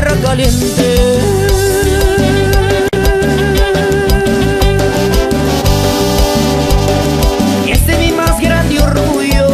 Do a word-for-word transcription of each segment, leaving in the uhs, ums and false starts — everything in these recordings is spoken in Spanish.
tierra caliente. Este es mi más grande orgullo.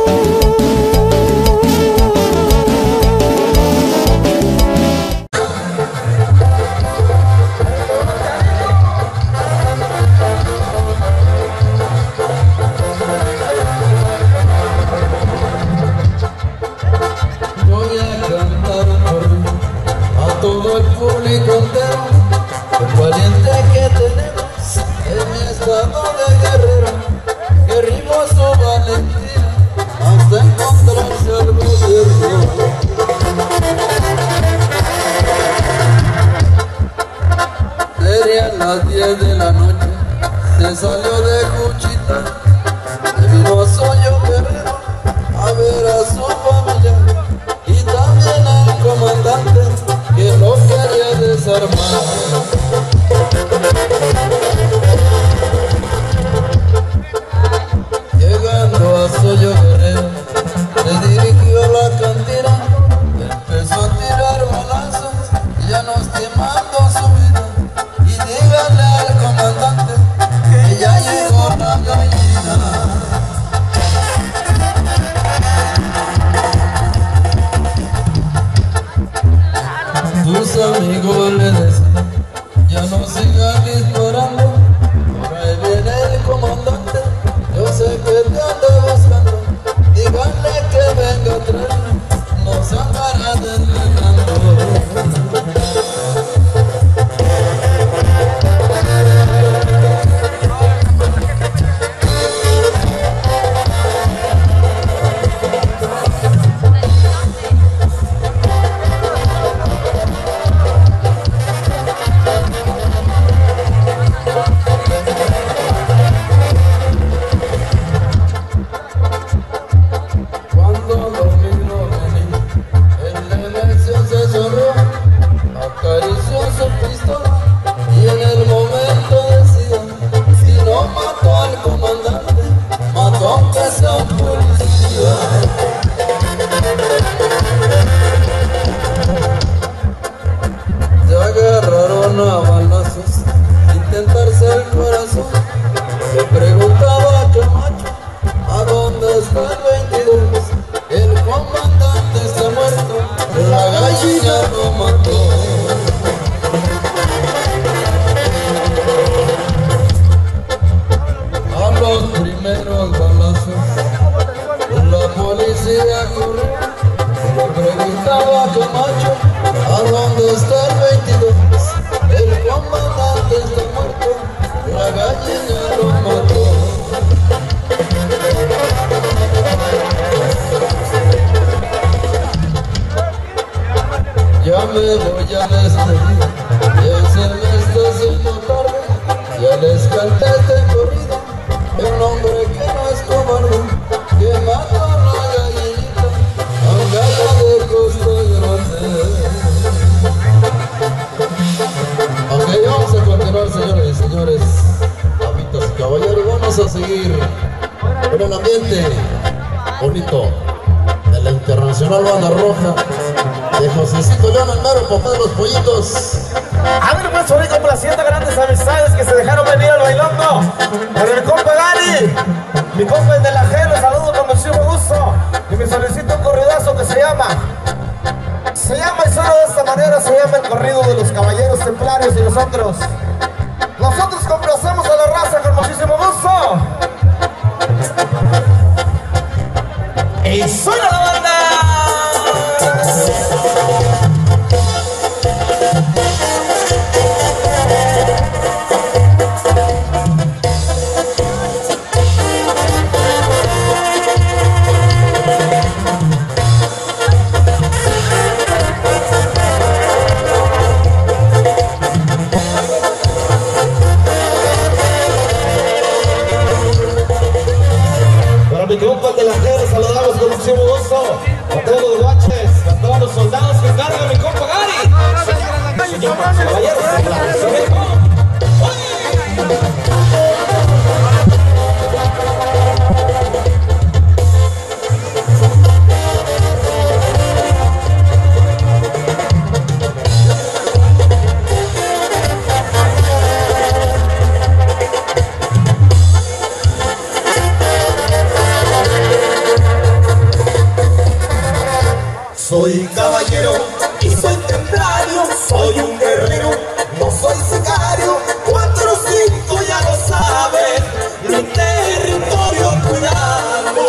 Voy a cantar por a todo el público entero, el valiente que tenemos en mi estado de guerrero, que rimó su valentía hasta encontrarse al gobierno. Serían las diez de la noche, se salió de Cuchita, se vino a Soyo Guerrero a ver a su familia y también al comandante que lo quería desarmar. Llegando a Soyo Guerrero, se dirigió a la cantina, empezó a tirar balazos, ya nos quemando su vida. Y díganle al comandante que ya llegó la gallina. Tus amigos le decían, ya no sigan disparando, por ahí viene el comandante, yo sé que te anda buscando, díganle que venga a traerme, no se andará desvelando. Ya me voy a despedir, ya se me está haciendo tarde, ya les canté este corrido, un hombre que no es cobarde, que mató a la gallinita, a un gallo de costa grande. Ok, vamos a continuar, señores y señores, amitas y caballeros, vamos a seguir con el ambiente bonito de la Internacional Banda Roja de Josecito León, el mero papá de los pollitos. A ver, pues, ahorita complaciendo grandes amistades que se dejaron venir al bailando. Con el compa Gary, mi compa el de la G, los saludo con muchísimo gusto. Y me solicito un corridazo que se llama, se llama y solo de esta manera se llama el corrido de los caballeros templarios. Y nosotros, nosotros complacemos a la raza con muchísimo gusto. Y suena la banda. Para mi compa de la G, saludamos con muchísimo gusto. caballero y soy templario, soy un guerrero, no soy sicario. Cuatro o cinco ya lo saben, mi territorio cuidado.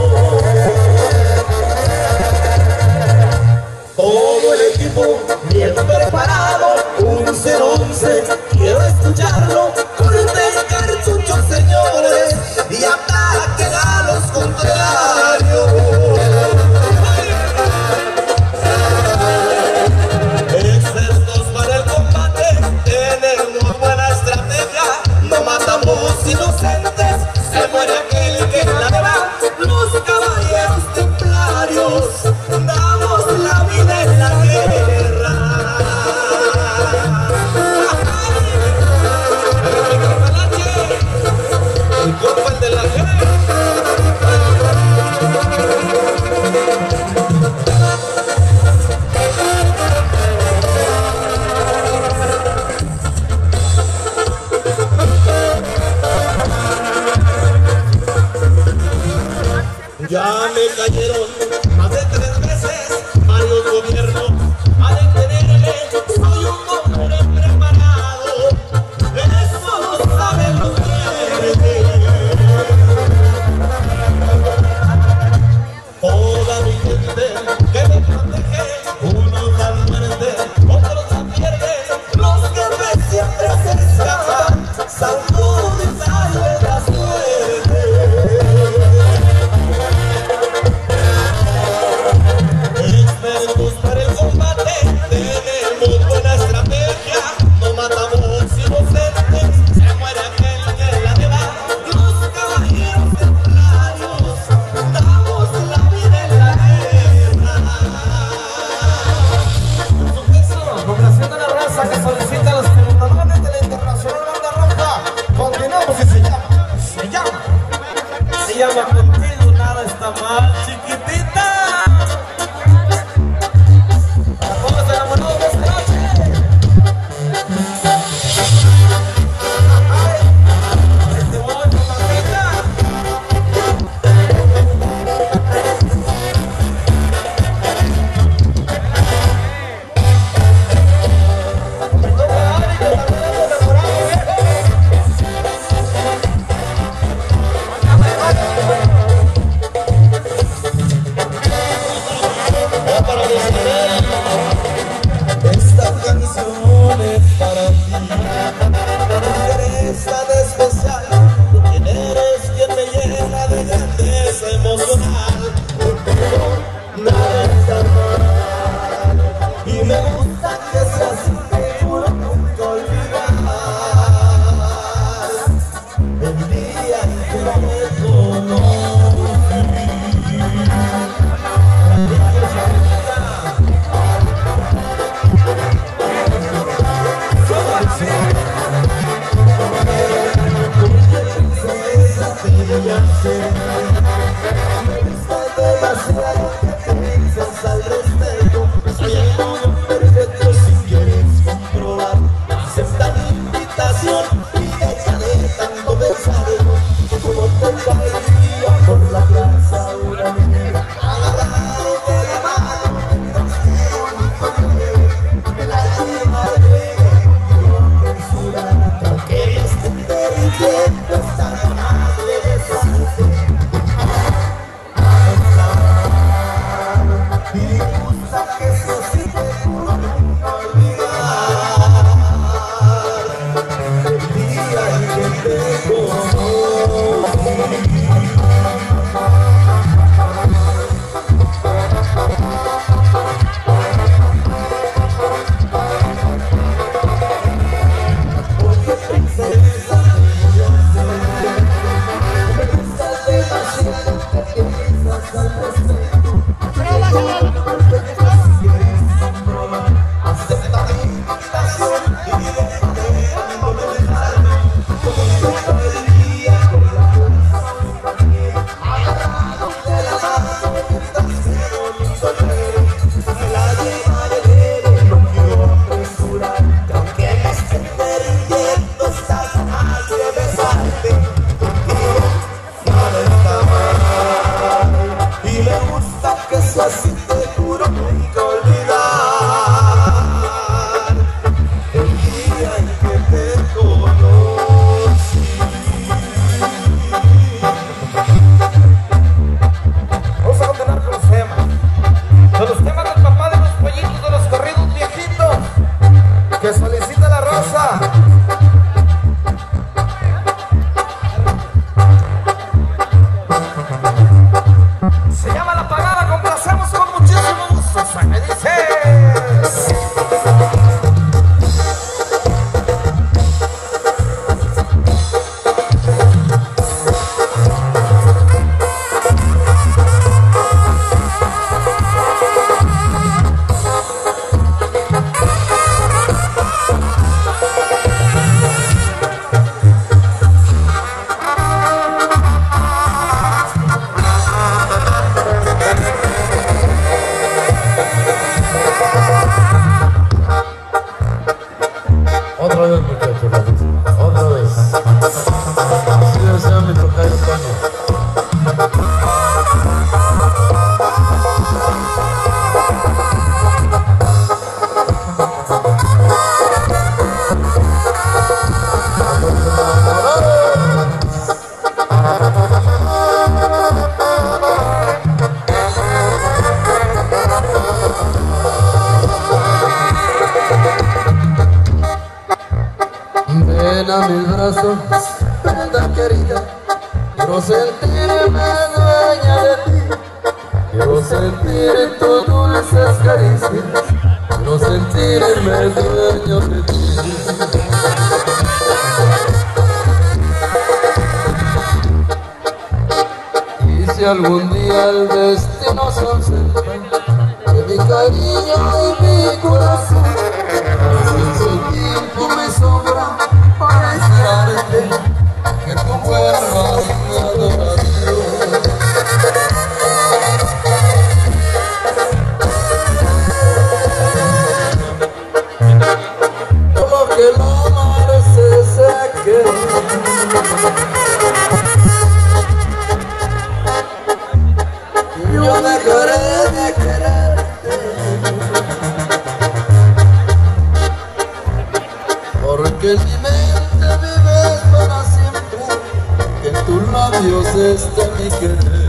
Todo el equipo bien preparado, un cero once, quiero escucharlo. Corten cartuchos, señores, y ataquen a los contrarios. Expertos para el combate, tenemos buena estrategia. No matamos inocentes, se muere aquel que la deba. Los caballeros templarios damos la vida en la guerra. Mi compa el de la guerra. Ya me cayeron más de tres veces varios gobiernos a detenerme. Soy un hombre preparado, eso lo saben los viernes. Toda mi gente que me protege, unos dan muerte, otros la pierden. Los que me siempre se escapan, salvo y salve la suerte. Expertos para el combate, tenemos buena estrategia. No matamos inocentes, se muere aquel que la deba. Los caballeros templarios damos la vida en la guerra. Complaciendo a la raza que solicita los comandantes de la Internacional Banda Roja. Continuamos y se llama, se llama, se llama Contigo Nada Está Mal, chiquitita. A todos enamorados de esta noche. Ay, este voy con la vida. Ven a mis brazos, prenda querida. Quiero sentirme dueña de ti. Quiero sentir tus dulces caricias. Quiero sentirme dueño de ti. Y si algún día el destino se ausenta de mi cariño y mi corazón, si su tiempo me sobra para esperarte, que tú vuelvas mi adoración. Como que la mar se seque, yo dejaré de quererte, porque en mi mente vives para siempre, que en tus labios está mi querer.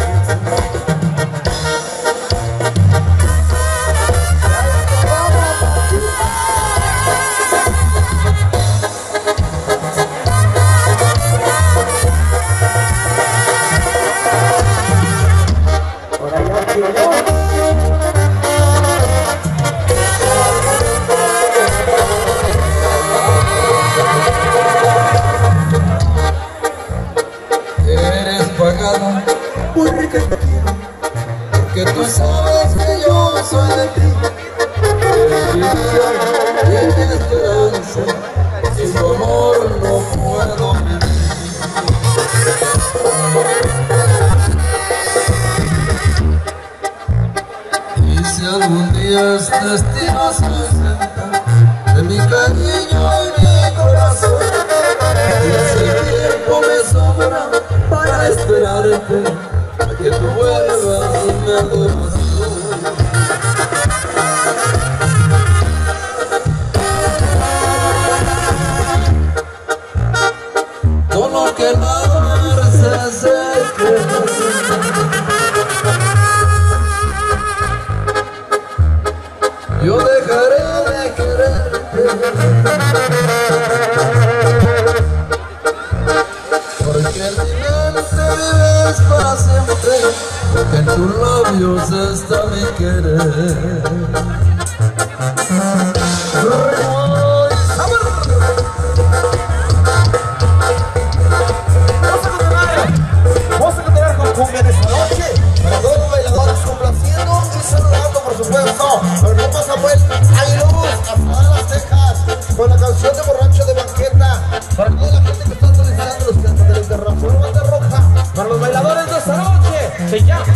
Eres pagano porque te quiero, porque tú sabes que yo soy de ti. Eres mi vida y mi esperanza, sin tu amor no puedo vivir. Y si algún día este destino se ausenta de mi cariño y mi corazón, y ese tiempo me sobra para esperarte, a que tú vuelvas mi adoración. Solo que la mar se seque, yo dejaré de quererte, porque en mi mente vives para siempre, porque en tus labios está mi querer. Vamos a continuar con cumbia de esta noche. Para todos los bailadores complaciendo y saludando, por supuesto. Pero no pasa pues Aguiluz, hasta Dallas, Texas, con la canción de Borracho de Banqueta. Para toda la gente que está solicitando los cantantes de Reforma Roja. Para los bailadores de esta noche, se llama.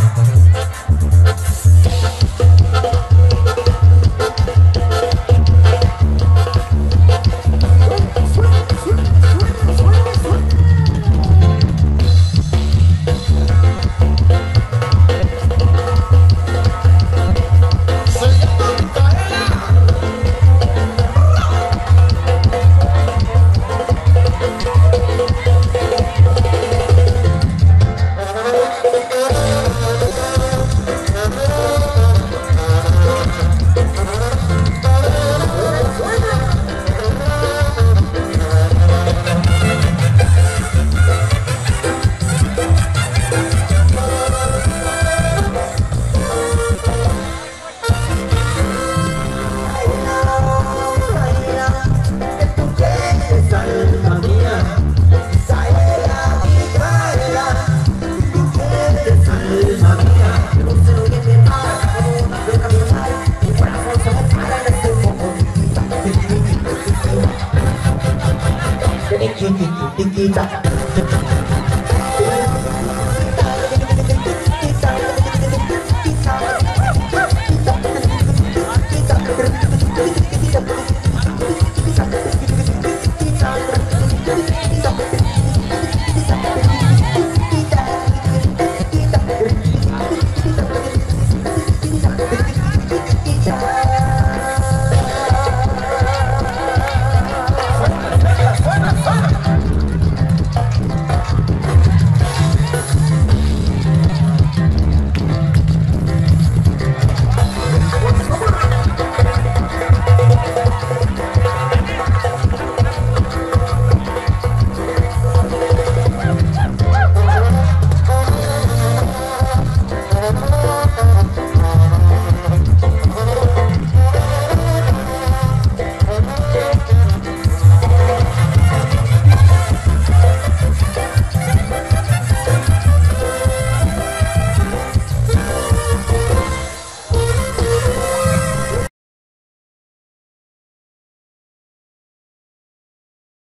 Chiquita.